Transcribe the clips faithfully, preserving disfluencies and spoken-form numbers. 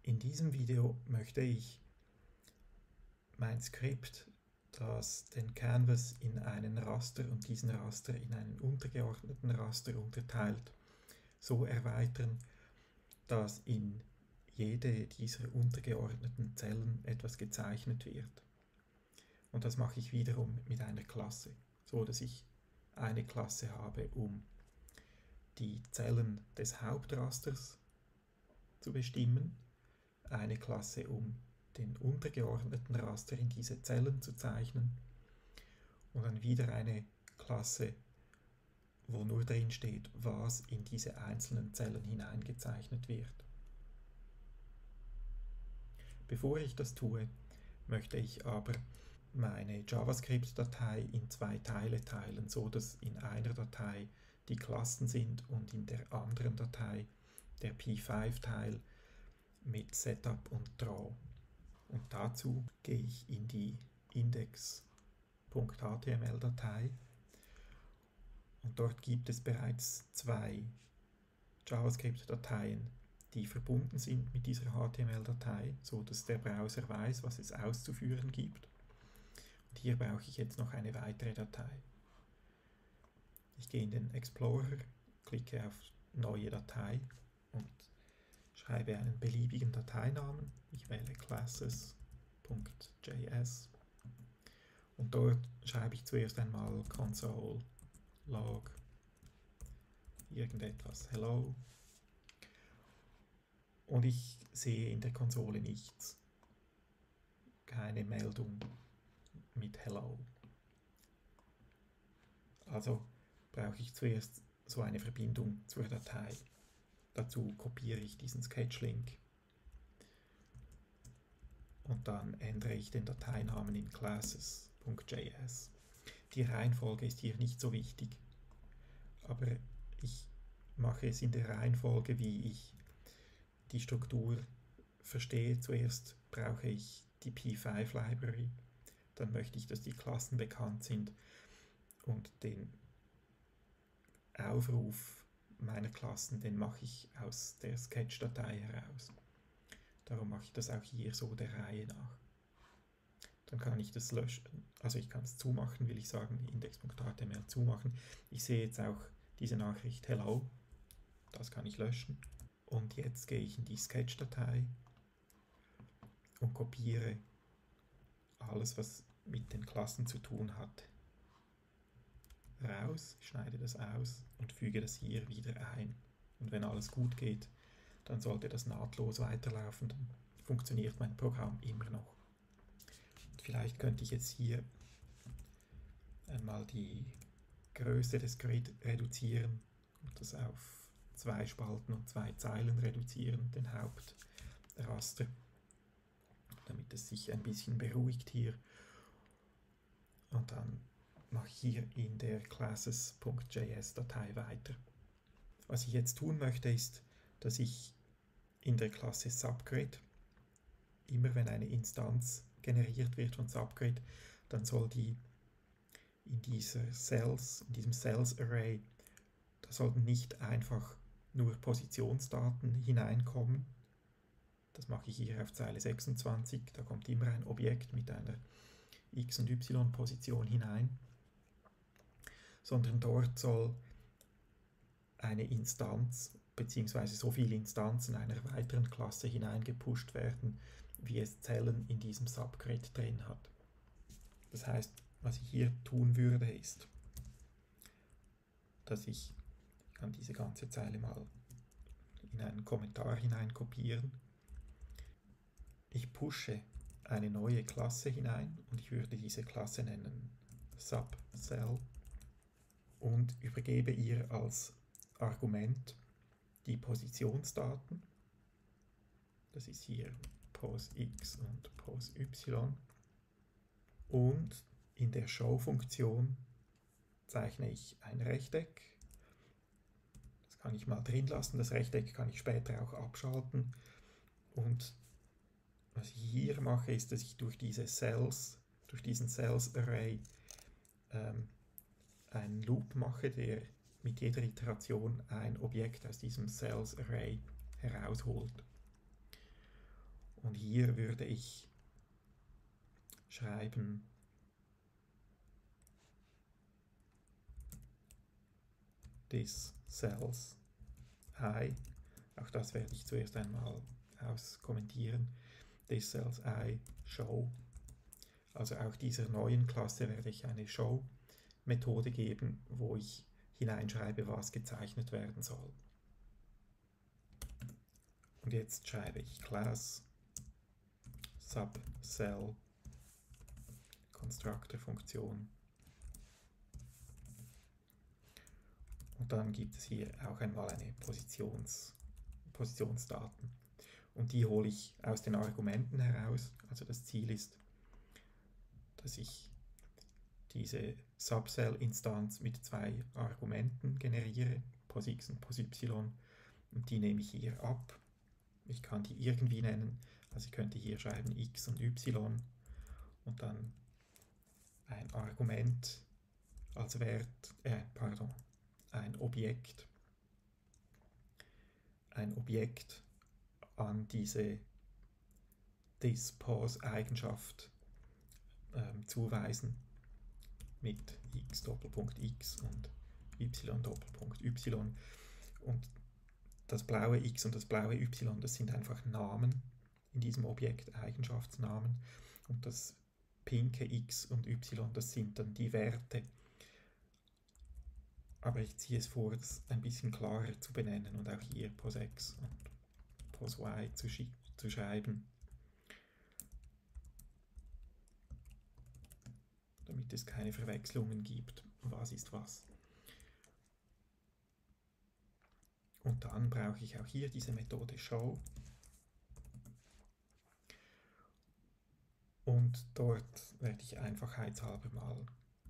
In diesem Video möchte ich mein Skript, das den Canvas in einen Raster und diesen Raster in einen untergeordneten Raster unterteilt, so erweitern, dass in jede dieser untergeordneten Zellen etwas gezeichnet wird. Und das mache ich wiederum mit einer Klasse, so dass ich eine Klasse habe, um die Zellen des Hauptrasters zu bestimmen, eine Klasse, um den untergeordneten Raster in diese Zellen zu zeichnen und dann wieder eine Klasse, wo nur drin steht, was in diese einzelnen Zellen hineingezeichnet wird. Bevor ich das tue, möchte ich aber meine JavaScript-Datei in zwei Teile teilen, so dass in einer Datei die Klassen sind und in der anderen Datei der P fünf Teil mit Setup und Draw. Und dazu gehe ich in die index.html-Datei und dort gibt es bereits zwei JavaScript-Dateien, die verbunden sind mit dieser H T M L-Datei, so dass der Browser weiß, was es auszuführen gibt. Und hier brauche ich jetzt noch eine weitere Datei. Ich gehe in den Explorer, klicke auf Neue Datei und schreibe einen beliebigen Dateinamen. Ich wähle classes.js und dort schreibe ich zuerst einmal console log irgendetwas hello und ich sehe in der Konsole nichts, keine Meldung mit hello. Also brauche ich zuerst so eine Verbindung zur Datei. Dazu kopiere ich diesen Sketch-Link und dann ändere ich den Dateinamen in classes.js. Die Reihenfolge ist hier nicht so wichtig, aber ich mache es in der Reihenfolge, wie ich die Struktur verstehe. Zuerst brauche ich die P fünf Library, dann möchte ich, dass die Klassen bekannt sind und den Aufruf meiner Klassen, den mache ich aus der Sketch-Datei heraus. Darum mache ich das auch hier so der Reihe nach. Dann kann ich das löschen, also ich kann es zumachen, will ich sagen, index.html zumachen. Ich sehe jetzt auch diese Nachricht hello, das kann ich löschen. Und jetzt gehe ich in die Sketch-Datei und kopiere alles, was mit den Klassen zu tun hat, raus, schneide das aus und füge das hier wieder ein. Und wenn alles gut geht, dann sollte das nahtlos weiterlaufen, dann funktioniert mein Programm immer noch. Und vielleicht könnte ich jetzt hier einmal die Größe des Grid reduzieren und das auf zwei Spalten und zwei Zeilen reduzieren, den Hauptraster, damit es sich ein bisschen beruhigt hier. Und dann mache ich hier in der classes.js-Datei weiter. Was ich jetzt tun möchte, ist, dass ich in der Klasse Subgrid, immer wenn eine Instanz generiert wird von Subgrid, dann soll die in dieser Cells, in diesem Cells Array, da sollten nicht einfach nur Positionsdaten hineinkommen. Das mache ich hier auf Zeile sechsundzwanzig, da kommt immer ein Objekt mit einer X- und Y-Position hinein, sondern dort soll eine Instanz bzw. so viele Instanzen einer weiteren Klasse hineingepusht werden, wie es Zellen in diesem Subgrid drin hat. Das heißt, was ich hier tun würde, ist, dass ich, ich kann diese ganze Zeile mal in einen Kommentar hinein kopieren. Ich pushe eine neue Klasse hinein und ich würde diese Klasse nennen Subcell und übergebe ihr als Argument die Positionsdaten. Das ist hier pos_x und pos_y. Und in der Show-Funktion zeichne ich ein Rechteck. Das kann ich mal drin lassen. Das Rechteck kann ich später auch abschalten. Und was ich hier mache, ist, dass ich durch diese Cells, durch diesen Cells Array ähm, einen Loop mache, der mit jeder Iteration ein Objekt aus diesem Cells Array herausholt. Und hier würde ich schreiben this cells I, auch das werde ich zuerst einmal auskommentieren, this cells I show, also auch dieser neuen Klasse werde ich eine Show-Methode geben, wo ich hineinschreibe, was gezeichnet werden soll. Und jetzt schreibe ich Class Subcell Constructor-Funktion. Und dann gibt es hier auch einmal eine Positions, Positionsdaten. Und die hole ich aus den Argumenten heraus. Also das Ziel ist, dass ich diese Subcell-Instanz mit zwei Argumenten generiere, pos x und pos y. Und die nehme ich hier ab. Ich kann die irgendwie nennen. Also ich könnte hier schreiben x und y und dann ein Argument als Wert, äh, pardon, ein Objekt, ein Objekt an diese this-pos-Eigenschaft ähm, zuweisen mit x Doppelpunkt x und y Doppelpunkt y. Und das blaue x und das blaue y, das sind einfach Namen in diesem Objekt, Eigenschaftsnamen. Und das pinke x und y, das sind dann die Werte. Aber ich ziehe es vor, das ein bisschen klarer zu benennen und auch hier pos x und pos y zu, zu schreiben, damit es keine Verwechslungen gibt, was ist was. Und dann brauche ich auch hier diese Methode show. Und dort werde ich einfachheitshalber mal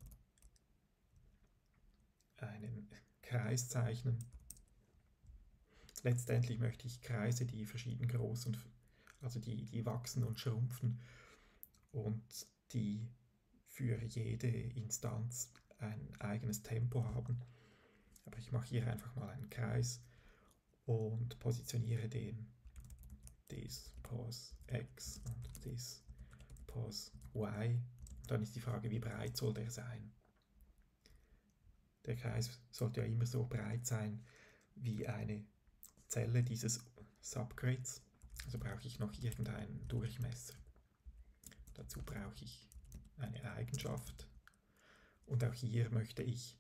einen Kreis zeichnen. Letztendlich möchte ich Kreise, die verschieden groß und also die, die wachsen und schrumpfen und die für jede Instanz ein eigenes Tempo haben. Aber ich mache hier einfach mal einen Kreis und positioniere den this pos x und this pos y. Dann ist die Frage, wie breit soll der sein? Der Kreis sollte ja immer so breit sein wie eine Zelle dieses Subgrids. Also brauche ich noch irgendeinen Durchmesser. Dazu brauche ich eine Eigenschaft. Und auch hier möchte ich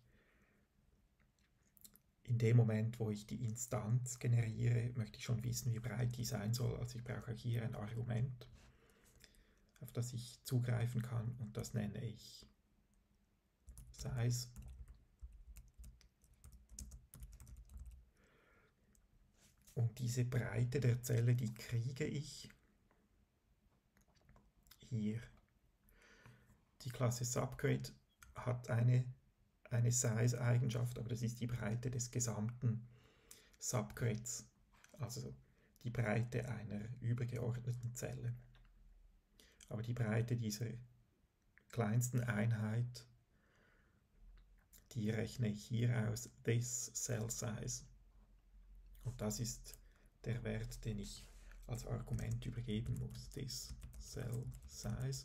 in dem Moment, wo ich die Instanz generiere, möchte ich schon wissen, wie breit die sein soll. Also ich brauche auch hier ein Argument, auf das ich zugreifen kann, und das nenne ich Size. Und diese Breite der Zelle, die kriege ich hier. Die Klasse Subgrid hat eine, eine Size-Eigenschaft, aber das ist die Breite des gesamten Subgrids, also die Breite einer übergeordneten Zelle. Aber die Breite dieser kleinsten Einheit, die rechne ich hier aus, this cell size. Und das ist der Wert, den ich als Argument übergeben muss, this cell size.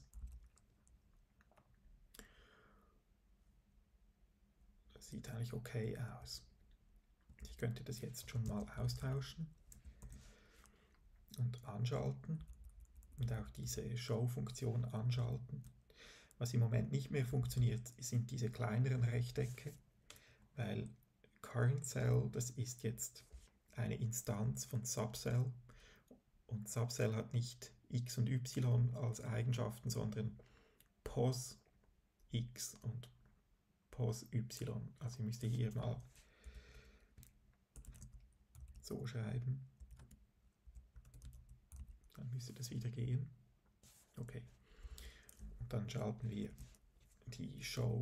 Das sieht eigentlich okay aus. Ich könnte das jetzt schon mal austauschen und anschalten und auch diese Show-Funktion anschalten. Was im Moment nicht mehr funktioniert, sind diese kleineren Rechtecke, weil Current Cell, das ist jetzt eine Instanz von Subcell, und Subcell hat nicht x und y als Eigenschaften, sondern pos x und pos y. Also ich müsste hier mal so schreiben. Dann müsste das wieder gehen. Okay. Und dann schalten wir die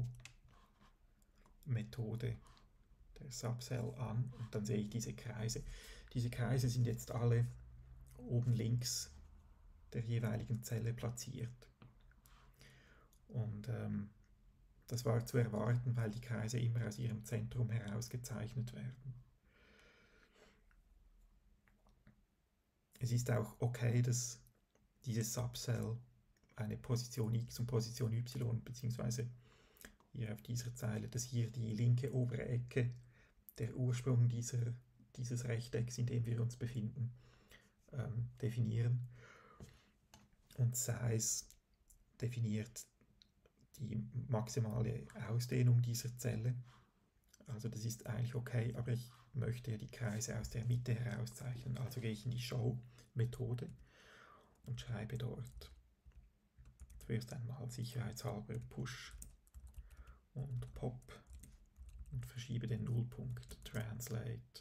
Show-Methode der Subcell an und dann sehe ich diese Kreise. Diese Kreise sind jetzt alle oben links der jeweiligen Zelle platziert. Und ähm, das war zu erwarten, weil die Kreise immer aus ihrem Zentrum heraus gezeichnet werden. Es ist auch okay, dass dieses Subcell eine Position X und Position Y, beziehungsweise hier auf dieser Zeile, dass hier die linke obere Ecke der Ursprung dieser, dieses Rechtecks, in dem wir uns befinden, ähm, definieren. Und Size definiert die maximale Ausdehnung dieser Zelle. Also das ist eigentlich okay, aber ich möchte ja die Kreise aus der Mitte herauszeichnen. Also gehe ich in die Show-Methode und schreibe dort zuerst einmal sicherheitshalber Push und Pop und verschiebe den Nullpunkt. Translate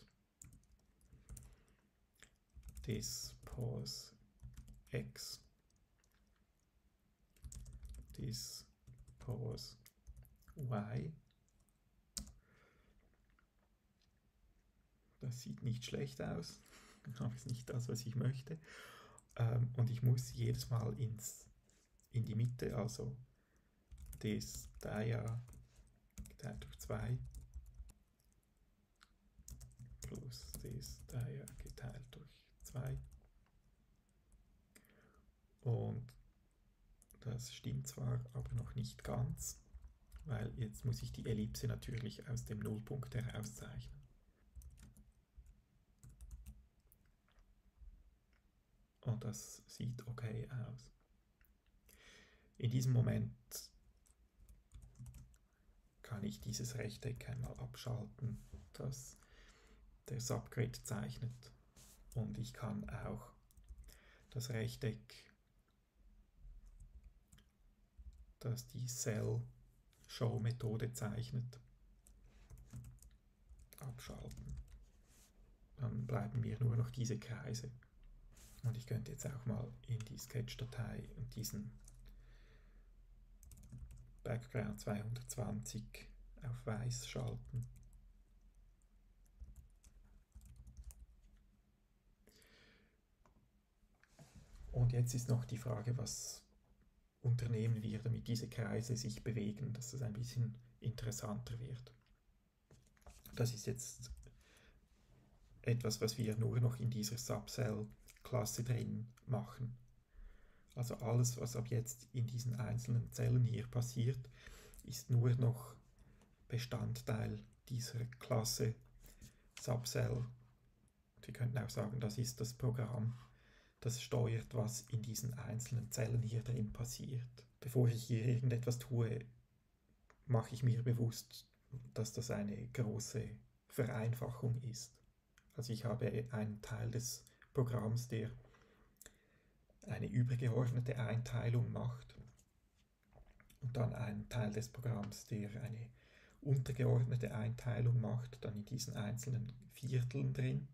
this pose X, this pose Y. Das sieht nicht schlecht aus, aber ist nicht das, was ich möchte. Ähm, und ich muss jedes Mal ins, in die Mitte, also das Dia geteilt durch zwei plus das Dia geteilt durch zwei. Und das stimmt zwar, aber noch nicht ganz, weil jetzt muss ich die Ellipse natürlich aus dem Nullpunkt herauszeichnen. Und das sieht okay aus. In diesem Moment kann ich dieses Rechteck einmal abschalten, das der Subgrid zeichnet. Und ich kann auch das Rechteck, das die Cell-Show-Methode zeichnet, abschalten. Dann bleiben mir nur noch diese Kreise. Und ich könnte jetzt auch mal in die Sketch-Datei und diesen Background zweihundertzwanzig auf weiß schalten. Und jetzt ist noch die Frage, was unternehmen wir, damit diese Kreise sich bewegen, dass es ein bisschen interessanter wird. Das ist jetzt etwas, was wir nur noch in dieser Subcell-Klasse drin machen. Also alles, was ab jetzt in diesen einzelnen Zellen hier passiert, ist nur noch Bestandteil dieser Klasse Subcell. Wir könnten auch sagen, das ist das Programm, das steuert, was in diesen einzelnen Zellen hier drin passiert. Bevor ich hier irgendetwas tue, mache ich mir bewusst, dass das eine große Vereinfachung ist. Also ich habe einen Teil des Programms, der eine übergeordnete Einteilung macht und dann einen Teil des Programms, der eine untergeordnete Einteilung macht, dann in diesen einzelnen Vierteln drin.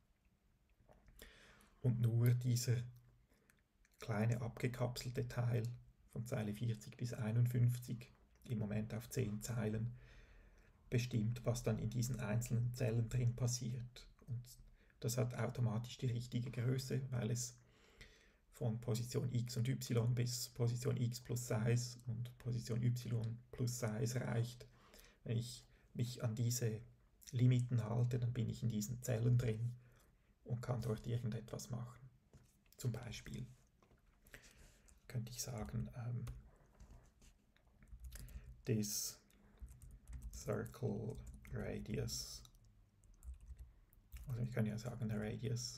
Und nur dieser kleine abgekapselte Teil von Zeile vierzig bis einundfünfzig, im Moment auf zehn Zeilen, bestimmt, was dann in diesen einzelnen Zellen drin passiert. Und das hat automatisch die richtige Größe, weil es von Position X und Y bis Position X plus Size und Position Y plus Size reicht. Wenn ich mich an diese Limiten halte, dann bin ich in diesen Zellen drin und kann dort irgendetwas machen. Zum Beispiel könnte ich sagen, ähm, this circle radius, also ich kann ja sagen, der Radius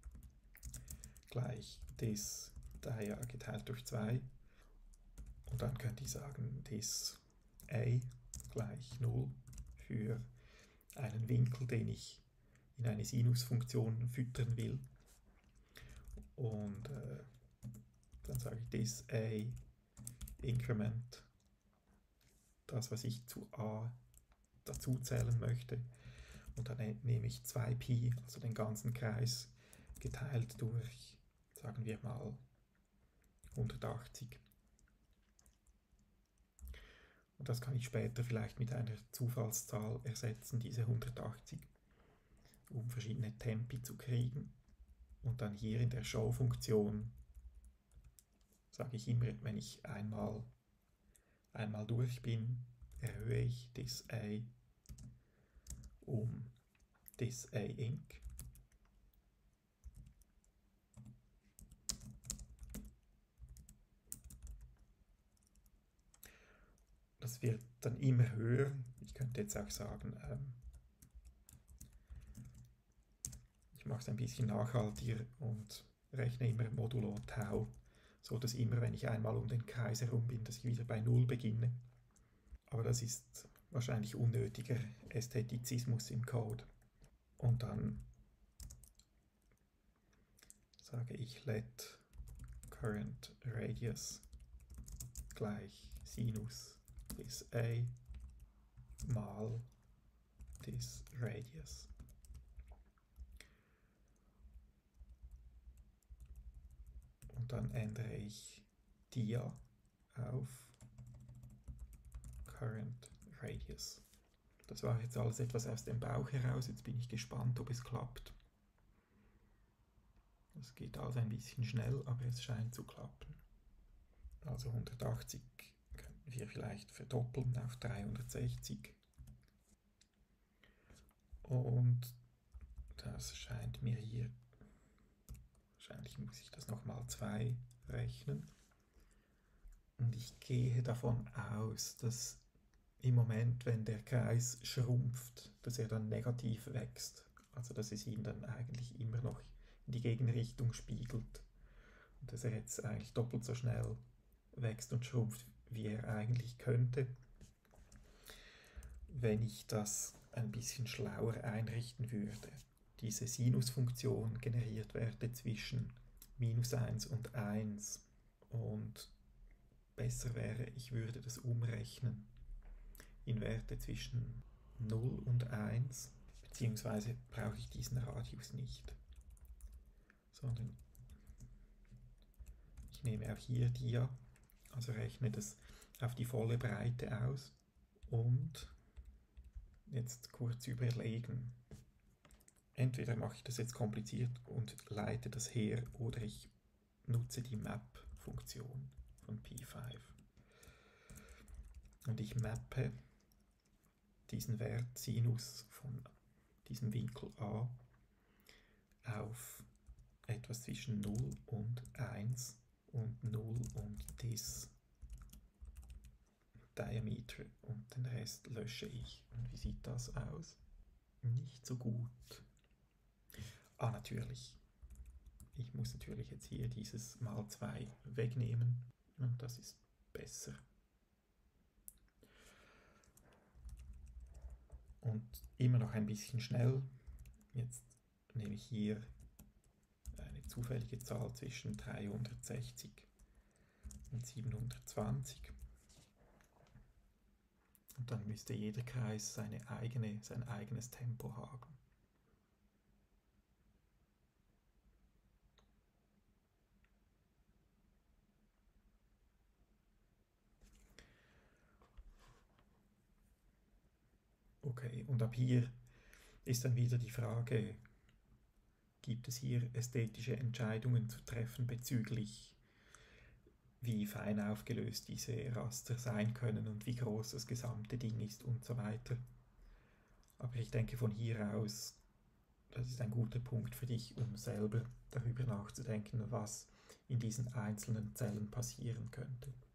gleich this Dia geteilt durch zwei. Und dann könnte ich sagen, this a gleich null für einen Winkel, den ich in eine Sinusfunktion füttern will. Und äh, dann sage ich this a increment, das, was ich zu a dazu zählen möchte. Und dann nehme ich zwei Pi, also den ganzen Kreis, geteilt durch, sagen wir mal, hundertachtzig. Und das kann ich später vielleicht mit einer Zufallszahl ersetzen, diese hundertachtzig, um verschiedene Tempi zu kriegen. Und dann hier in der Show-Funktion sage ich immer, wenn ich einmal, einmal durch bin, erhöhe ich this a um this a inc. das wird dann immer höher. Ich könnte jetzt auch sagen, ähm, ich mache es ein bisschen nachhaltiger und rechne immer modulo Tau, so dass immer, wenn ich einmal um den Kreis herum bin, dass ich wieder bei Null beginne. Aber das ist wahrscheinlich unnötiger Ästhetizismus im Code. Und dann sage ich let current radius gleich Sinus this a mal this radius. Und dann ändere ich dia auf current radius. Das war jetzt alles etwas aus dem Bauch heraus. Jetzt bin ich gespannt, ob es klappt. Es geht also ein bisschen schnell, aber es scheint zu klappen. Also hundertachtzig könnten wir vielleicht verdoppeln auf dreihundertsechzig. Und das scheint mir hier, wahrscheinlich muss ich das nochmal zwei rechnen. Und ich gehe davon aus, dass im Moment, wenn der Kreis schrumpft, dass er dann negativ wächst. Also dass es ihn dann eigentlich immer noch in die Gegenrichtung spiegelt. Und dass er jetzt eigentlich doppelt so schnell wächst und schrumpft, wie er eigentlich könnte, wenn ich das ein bisschen schlauer einrichten würde. Diese Sinusfunktion generiert Werte zwischen minus eins und eins. Und besser wäre, ich würde das umrechnen in Werte zwischen null und eins, beziehungsweise brauche ich diesen Radius nicht, sondern ich nehme auch hier dia, also rechne das auf die volle Breite aus und jetzt kurz überlegen. Entweder mache ich das jetzt kompliziert und leite das her oder ich nutze die Map-Funktion von P fünf. Und ich mappe diesen Wert Sinus von diesem Winkel a auf etwas zwischen null und eins und null und this Diameter und den Rest lösche ich. Und wie sieht das aus? Nicht so gut. Ah, natürlich. Ich muss natürlich jetzt hier dieses mal zwei wegnehmen und das ist besser. Und immer noch ein bisschen schnell. Jetzt nehme ich hier eine zufällige Zahl zwischen dreihundertsechzig und siebenhundertzwanzig. Und dann müsste jeder Kreis seine eigene, sein eigenes Tempo haben. Okay, und ab hier ist dann wieder die Frage, gibt es hier ästhetische Entscheidungen zu treffen bezüglich, wie fein aufgelöst diese Raster sein können und wie groß das gesamte Ding ist und so weiter. Aber ich denke von hier aus, das ist ein guter Punkt für dich, um selber darüber nachzudenken, was in diesen einzelnen Zellen passieren könnte.